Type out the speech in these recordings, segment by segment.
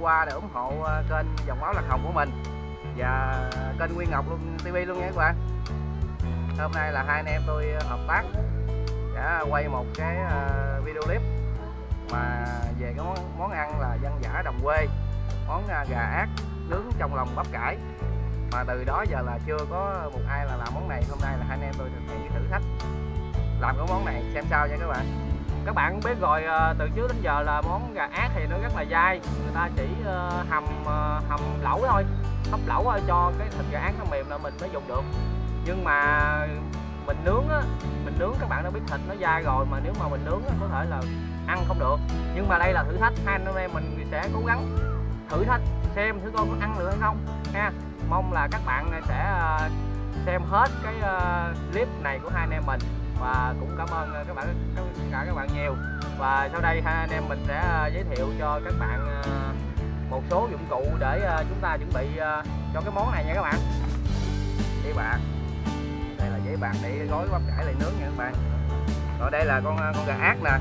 qua để ủng hộ kênh Dòng Máu Lạc Hồng của mình và kênh Nguyên Ngọc luôn TV luôn nha các bạn. Hôm nay là hai anh em tôi hợp tác đã quay một cái video clip mà về cái món ăn là dân dã đồng quê, món gà ác nướng trong lòng bắp cải, mà từ đó giờ là chưa có một ai là làm món này. Hôm nay là hai anh em tôi thực hiện cái thử thách làm cái món này xem sao nha các bạn. Các bạn biết rồi, từ trước đến giờ là món gà ác thì nó rất là dai, người ta chỉ hầm lẩu thôi, hấp lẩu thôi cho cái thịt gà ác nó mềm là mình mới dùng được. Nhưng mà mình nướng á, các bạn đã biết thịt nó dai rồi, mà nếu mà mình nướng á, có thể là ăn không được. Nhưng mà đây là thử thách, hai anh em mình sẽ cố gắng thử thách xem thử coi có ăn được hay không ha. Mong là các bạn sẽ xem hết cái clip này của hai anh em mình, và cũng cảm ơn các bạn nhiều. Và sau đây hai anh em mình sẽ giới thiệu cho các bạn một số dụng cụ để chúng ta chuẩn bị cho cái món này nha các bạn. Giấy bạc, đây là giấy bạc để gói bắp cải lại nướng nha các bạn. Rồi đây là con gà ác nè.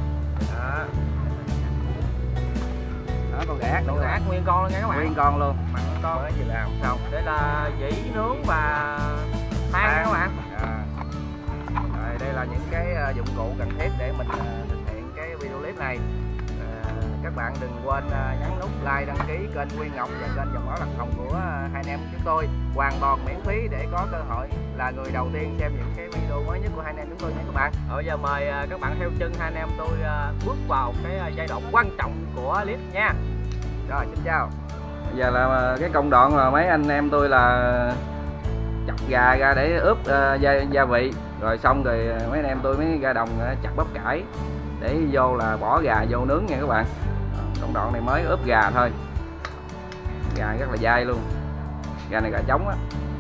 Đó, con gà ác, nguyên con luôn nha các bạn. Nguyên con luôn, mặn con cái gì làm xong. Đây là dĩ nướng và than nha các bạn. Rồi đây là những cái dụng cụ cần thiết để mình thực hiện cái video clip này. Các bạn đừng quên nhấn nút like, đăng ký kênh Nguyên Ngọc và kênh Dòng Máu Lạc Hồng của hai anh em chúng tôi, hoàn toàn miễn phí để có cơ hội là người đầu tiên xem những cái video mới nhất của hai anh em chúng tôi nha các bạn. Bây giờ mời các bạn theo chân hai anh em tôi bước vào cái giai đoạn quan trọng của clip nha. Rồi, xin chào. Bây giờ là cái công đoạn là mấy anh em tôi là chặt gà ra để ướp gia vị, rồi xong rồi mấy anh em tôi mới ra đồng chặt bắp cải để vô là bỏ gà vô nướng nha các bạn. Công đoạn này mới ướp gà thôi, gà rất là dai luôn, gà này gà trống á.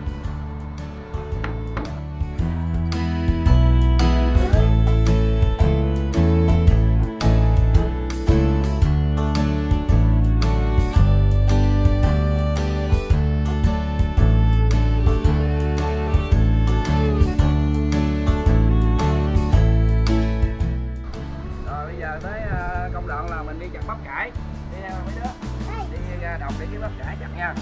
Công đoạn là mình đi chặt bắp cải, đi theo mấy đứa đi ra đồng để kiếm bắp cải chặt nha.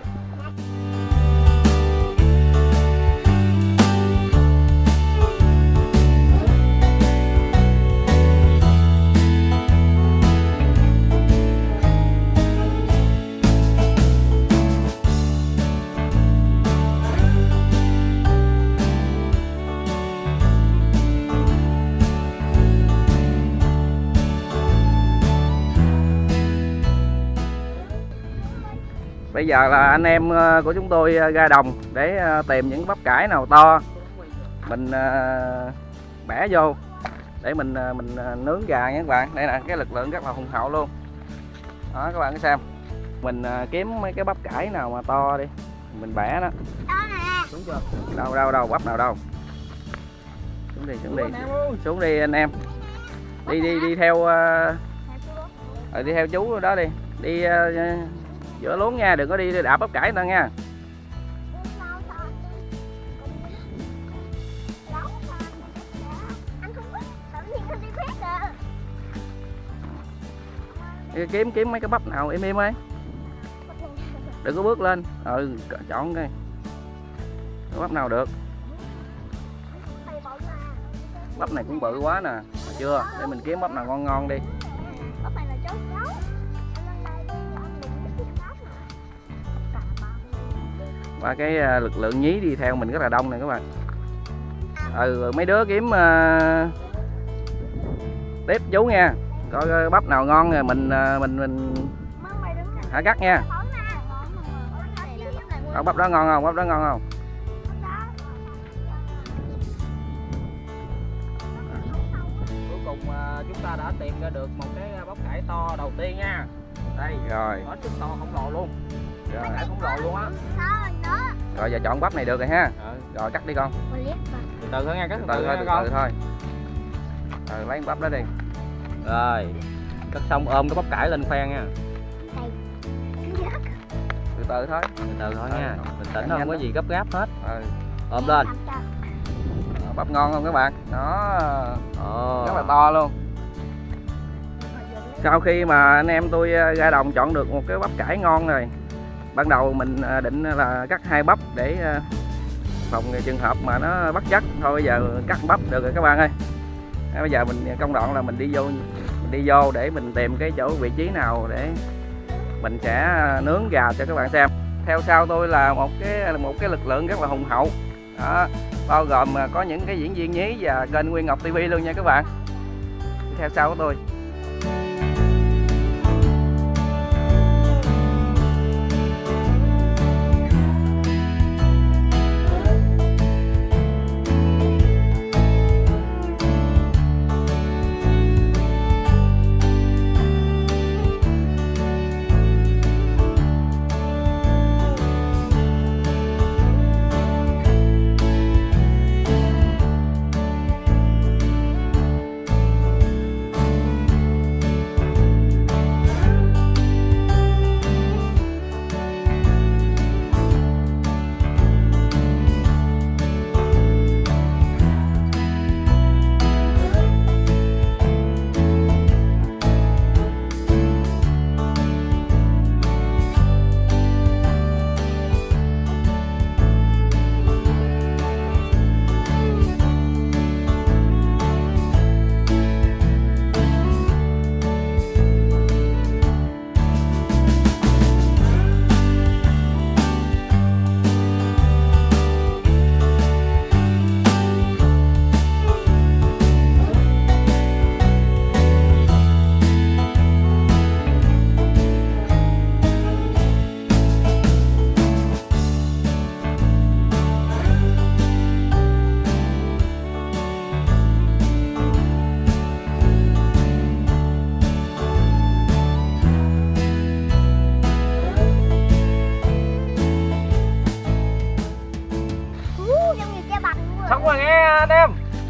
Bây giờ là anh em của chúng tôi ra đồng để tìm những bắp cải nào to, mình bẻ vô để mình nướng gà nha các bạn. Đây là cái lực lượng rất là hùng hậu luôn đó, các bạn xem. Mình kiếm mấy cái bắp cải nào mà to đi, mình bẻ nó. Xuống chưa? Đâu bắp nào đâu. Xuống đi anh em. Đi theo đi theo chú đó đi. Đi giữa luống nha, đừng có đi đạp bắp cải người ta nha. Kiếm mấy cái bắp nào im ấy, đừng có bước lên. Chọn cái bắp nào được. Bắp này cũng bự quá nè, chưa? Để mình kiếm bắp nào ngon đi. Và cái lực lượng nhí đi theo mình rất là đông này các bạn. Mấy đứa kiếm tiếp chú nha, coi bắp nào ngon rồi mình hả cắt nha. Bắp đó ngon không? Cuối cùng chúng ta đã tìm ra được một cái bắp cải to đầu tiên nha. Đây rồi, hết sức to khổng lồ luôn. Khổng lồ luôn á. Rồi giờ chọn bắp này được rồi ha. Rồi cắt đi con. Từ từ thôi nha, cắt từ từ thôi. Lấy bắp đó đi. Rồi cắt xong ôm cái bắp cải lên khoen nha. Từ từ thôi nha, bình tĩnh, không có gì gấp gáp hết. Ôm lên. Bắp ngon không các bạn? Đó, rất là to luôn. Sau khi mà anh em tôi ra đồng chọn được một cái bắp cải ngon rồi, ban đầu mình định là cắt 2 bắp để phòng trường hợp mà nó bắt chắc. Thôi bây giờ cắt bắp được rồi các bạn ơi. Bây giờ mình công đoạn là mình đi vô để mình tìm cái chỗ vị trí nào để mình sẽ nướng gà cho các bạn xem. Theo sau tôi là một cái lực lượng rất là hùng hậu đó, bao gồm có những cái diễn viên nhí và kênh Nguyên Ngọc TV luôn nha các bạn. Theo sau của tôi. Xong rồi nghe anh em.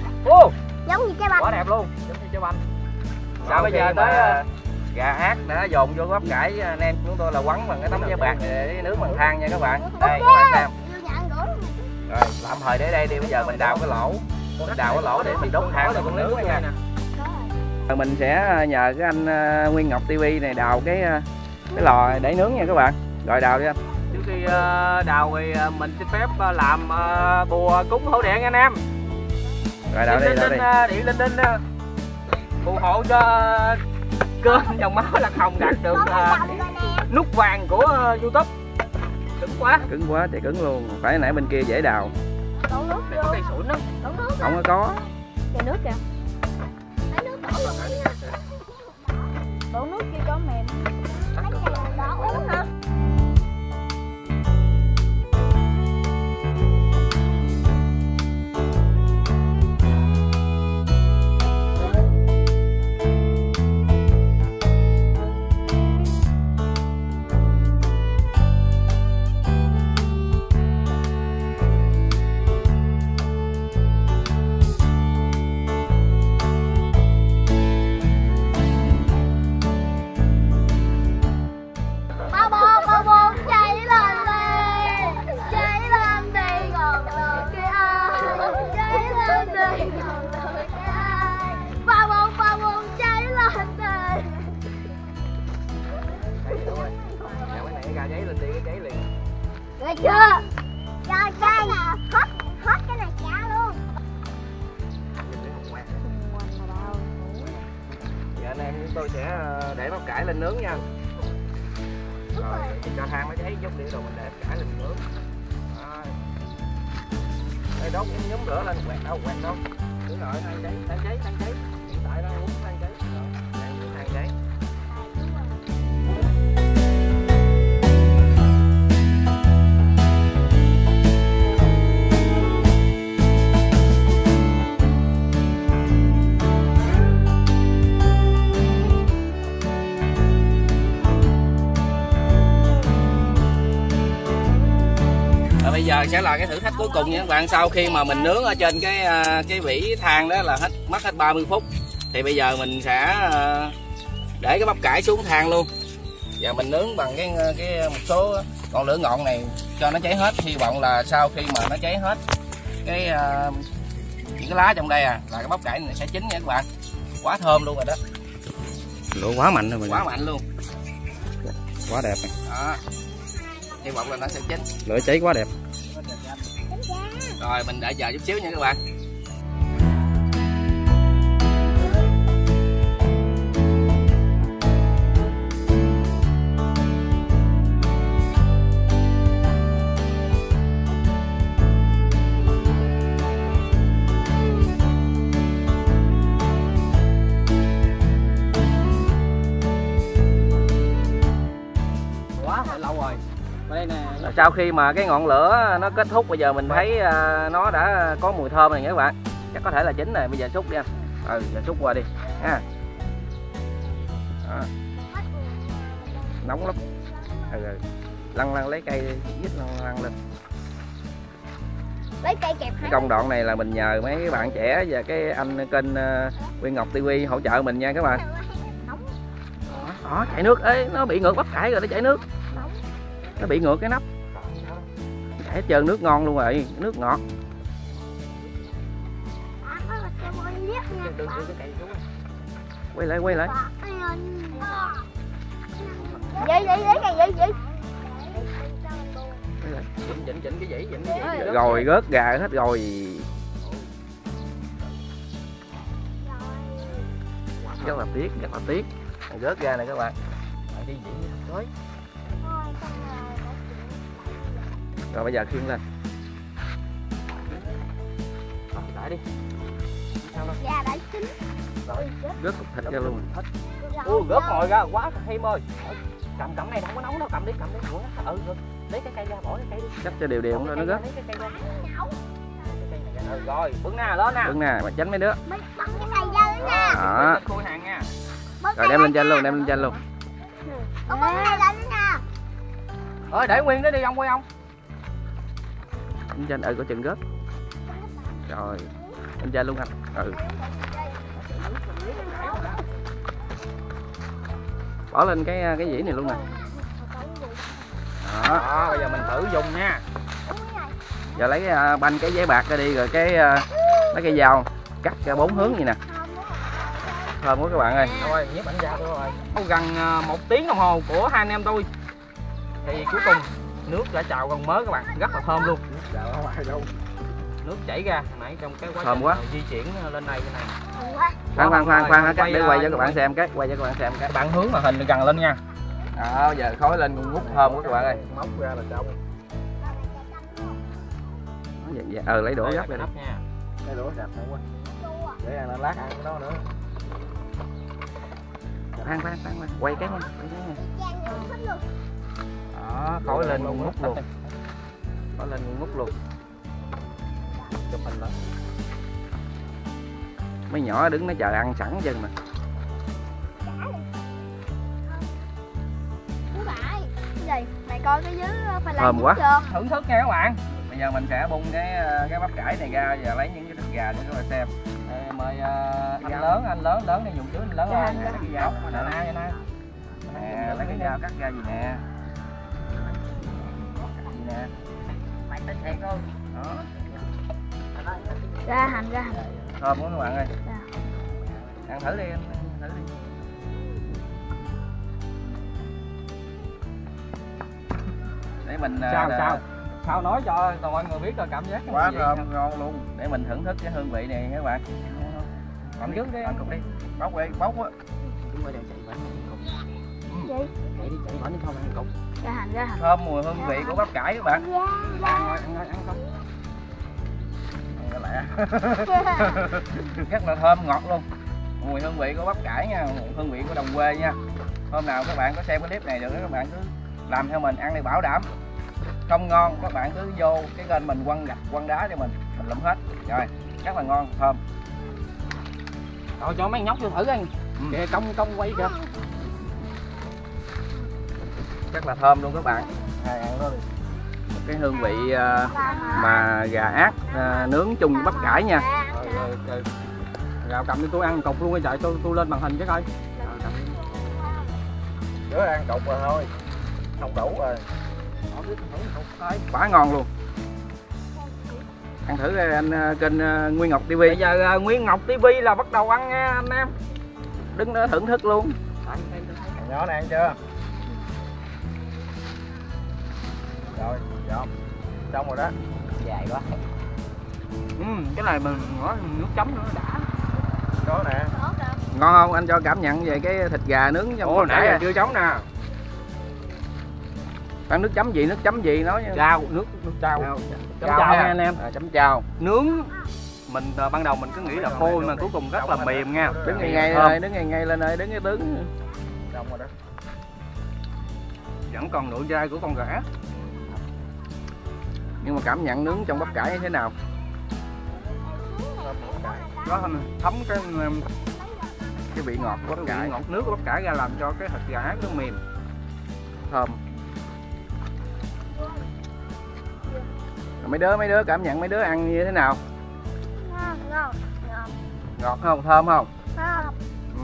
Giống như trái banh. Quá đẹp luôn, giống như trái banh. Sao bây giờ tới gà ác đã dồn vô bắp cải, anh em chúng tôi là quấn bằng cái tấm giấy bạc để nướng bằng than nha các bạn. Đây các bạn xem. Rồi tạm thời để đây đi, bây giờ mình đào cái lỗ. Đào cái lỗ để mình đốt than rồi mình nướng nha. Mình sẽ nhờ cái anh Nguyên Ngọc TV này đào cái lò để nướng nha các bạn. Rồi đào đi anh. Trước khi đào thì mình xin phép làm bùa cúng hổ điện anh em. Rồi đào đi, đào đi. Điện linh tinh phù hộ cho kênh Dòng Máu Lạc Hồng đạt được nút vàng của YouTube. Cứng quá Chạy cứng luôn. Phải nãy bên kia dễ đào. Đổ nước vô. Có cây sủi đó. Không có. Kìa nước kìa. Lấy nước đổ vô nha. Đổ nước kia cho mềm. Lấy này là đổ uống hả? Được chưa? Cho cái hết cái này trả luôn. Giờ anh em chúng tôi sẽ để bắp cải lên nướng nha. Rồi cho than nó cháy chút đi rồi mình để bắp cải lên nướng. Đây đốt nhóm lửa lên, quẹt đâu. Đúng rồi, than cháy. Hiện tại đang uống than cháy. Đang uống than cháy. Bây giờ sẽ là cái thử thách cuối cùng nha các bạn. Sau khi mà mình nướng ở trên cái vỉ than đó là mất hết 30 phút thì bây giờ mình sẽ để cái bắp cải xuống than luôn và mình nướng bằng cái một số ngọn lửa ngọn này cho nó cháy hết. Hy vọng là sau khi mà nó cháy hết những cái lá trong đây là cái bắp cải này sẽ chín nha các bạn. Quá thơm luôn rồi đó. lửa quá mạnh rồi, quá mạnh luôn, quá đẹp này. Đó, hy vọng là nó sẽ chín. Lửa cháy quá đẹp. Rồi mình đợi chờ chút xíu nha các bạn. Lâu rồi. Đây nè. Sau khi mà cái ngọn lửa nó kết thúc, bây giờ mình thấy nó đã có mùi thơm này nha các bạn. Chắc có thể là chín rồi, bây giờ xúc đi anh. Giờ xúc qua đi ha. Nóng lắm. Lăn lấy cây vít lăn lên. Lấy cây kẹp. Cái công đoạn này là mình nhờ mấy bạn trẻ và cái anh kênh Nguyên Ngọc TV hỗ trợ mình nha các bạn. Đó, chảy nước ấy, nó bị ngược bắp cải rồi, nó chảy nước. Nó bị ngược cái nắp. Chảy hết trơn, nước ngon luôn rồi, nước ngọt. Quay lại. Vậy Chỉnh cái dĩ, rồi rớt gà hết rồi. Rất là tiếc. Rớt ra này các bạn. Đi dĩ tới. Rồi bây giờ khiêng lên. Lại đi. Gà đã chín. Rồi, rớt cục thịt ra luôn. Rớt ngồi ra quá thêm ơi. Cầm này không có nóng đâu, cầm đi. Lấy cái cây ra, bỏ cái cây đi. Cắt cho đều rồi nó rớt. Rồi, bưng nè, lên nè. Bưng nè, mà tránh mấy đứa. Bưng cái cây ra nữa nè. Đó. Khui hàng nha. Rồi đem lên trên luôn, Bưng cái này lên nè. Để nguyên đó đi ông, quay ông. Lên trên, có chừng rớt. Rồi, lên trên luôn anh. Bỏ lên cái dĩ này luôn nè. Đó, bây giờ mình thử dùng nha. Giờ lấy banh cái giấy bạc ra đi, rồi lấy cái dao cắt ra 4 hướng vậy nè. Thơm quá các bạn ơi. Rồi, nhếp ảnh ra rồi. Gần 1 tiếng đồng hồ của hai anh em tôi thì cuối cùng nước đã trào gần mớ các bạn, rất là thơm luôn. Nước chảy ra nãy trong cái quá trình di chuyển lên đây cái này. Khoan, cắt để quay cho các bạn xem cái, Các bạn hướng màn hình gần lên nha. Đó, giờ khói lên cũng ngút thơm quá các bạn ơi. Móc ra là xong. Lấy đũa gấp ra nắp nha. Lấy đũa đạp nữa quá. Để ăn lát ăn cái đó nữa. Khoan, quay cái nha. Đó, khói lên ngút luôn. Chụp hình đó. Mấy nhỏ đứng nó chờ ăn sẵn chân mà. Mày coi cái dưới phải làm thơm quá. Thưởng thức nha các bạn. Bây giờ mình sẽ bung cái bắp cải này ra và lấy những cái thịt gà để các bạn xem. Mời anh lớn này dùng trước, anh lớn ơi. Lấy cái dao nè. Lấy cái dao cắt ra gì nè. Mày tính thiệt luôn. Đó. Ra hành. Thơm quá các bạn ơi. Ăn thử đi, để mình sao nói cho mọi người biết rồi cảm giác quá thơm ngon luôn. Để mình thưởng thức cái hương vị này các bạn. Ăn trước đi, ăn cục đi. Bóc á. Chúng tôi đang chạy bánh cục. Chạy bánh không ăn cục. Ra hành. Thơm mùi hương vị của bắp cải các bạn. Ăn không. Lẹ. Rất là thơm ngọt luôn. Mùi hương vị của bắp cải nha, hương vị của đồng quê nha. Hôm nào các bạn có xem cái clip này được các bạn cứ làm theo mình ăn đi, bảo đảm không ngon các bạn cứ vô cái kênh mình quăng gạch quăng đá cho mình lụm hết. Rồi, rất là ngon, thơm. Rồi cho mấy nhóc vô thử anh. Kìa công quay kìa. Rất là thơm luôn các bạn. Ăn đó đi. Một cái hương vị mà gà ác nướng chung với bắp cải nha. Rồi. Gào cầm đi, tôi ăn cục luôn trời, tôi lên màn hình chứ coi. Chứ ăn cục rồi thôi. Không đủ rồi. Quá ngon luôn. Ăn thử anh kênh Nguyên Ngọc TV. Bây giờ Nguyên Ngọc TV là bắt đầu ăn nha anh em. Đứng đó thưởng thức luôn. Nhỏ này ăn chưa? Rồi, dọn. Xong rồi đó. Dài quá. Cái này mình có nước chấm nữa đã. Đó nè. Tốt rồi. Ngon không? Anh cho cảm nhận về cái thịt gà nướng trong bắp cải. Chưa chấm nè. Ăn nước chấm gì nói nha. Rau, nước chao. Chấm Chao chao nha nha anh em. chấm chao. Nướng mình ban đầu mình cứ nghĩ là khô mà cuối cùng rất là mềm nha. Đứng ngay rồi, đứng ngay lên ơi, đứng cái tướng. Xong rồi đó. Vẫn còn độ dai của con gà. Nhưng mà cảm nhận nướng trong bắp cải như thế nào? Có thấm Cái vị ngọt của bắp cải, ngọt nước của bắp cải ra làm cho cái thịt gà ác nó mềm, thơm. Rồi mấy đứa cảm nhận mấy đứa ăn như thế nào? Ngon. Ngọt không? Thơm không? Ngon.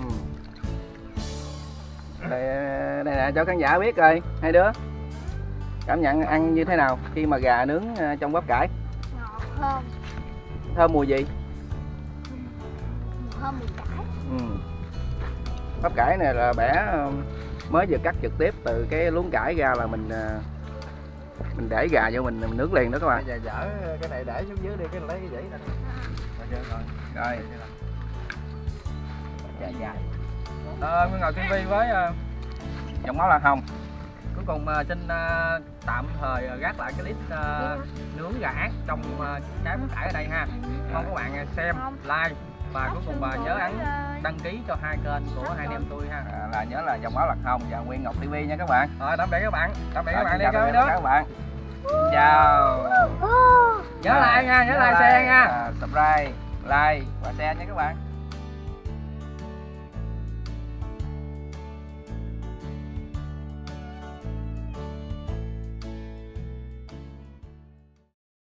Đây nè, cho khán giả biết coi, hai đứa cảm nhận ăn như thế nào khi mà gà nướng trong bắp cải? Ngọt, thơm. Thơm mùi gì? Thơm mùi cải. Bắp cải này là bẻ mới vừa cắt trực tiếp từ cái luống cải ra là mình để gà vô mình nướng liền đó các bạn. Giờ dở cái này để xuống dưới đi, cái lấy cái dĩ này. Rồi. Dài. Nguyên Ngọc TV với Giọng Máu Lạc Hồng. Cuối cùng xin tạm thời gác lại cái clip nướng gà ác trong cái bắp cải ở đây ha. Mong các bạn xem, like và cuối cùng nhớ ấn đăng ký cho hai kênh của hai anh em tôi ha. Là nhớ là Giọng Máu Lạc Hồng và Nguyên Ngọc TV nha các bạn. Rồi tạm biệt các bạn. Tạm biệt các bạn đi các bạn. Chào. Nhớ like nha, nhớ like share nha. Subscribe, like và share nha các bạn.